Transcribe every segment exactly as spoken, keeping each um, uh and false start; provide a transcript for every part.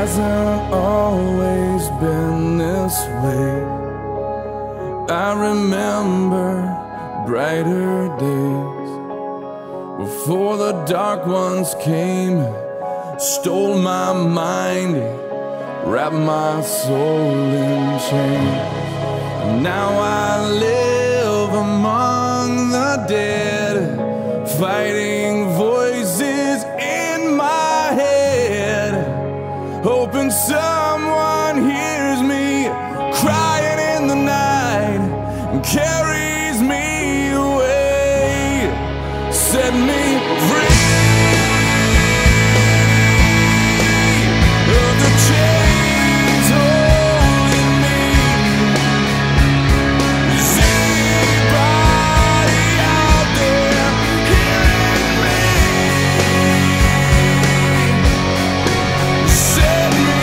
hasn't always been this way. I remember brighter days before the dark ones came, stole my mind, wrapped my soul in chains. And now I live among the dead, fighting voices in my head, hoping someone hears me crying in the night and carries me away, set me free of the chains holding me. Is anybody out there hearing me? Set me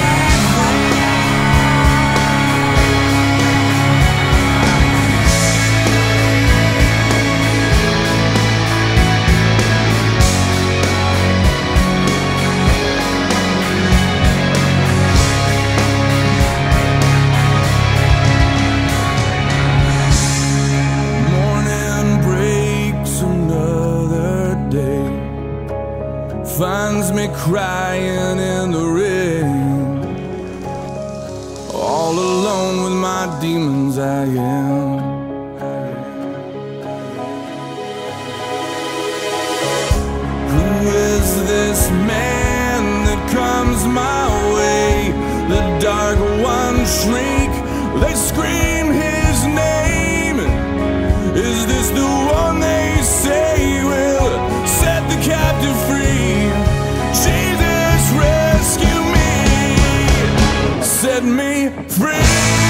finds me crying in the rain, all alone with my demons I am. Who is this man that comes my way? The dark ones shriek, they scream his name. Is this the one they say will set the captive free? Jesus, rescue me, set me free.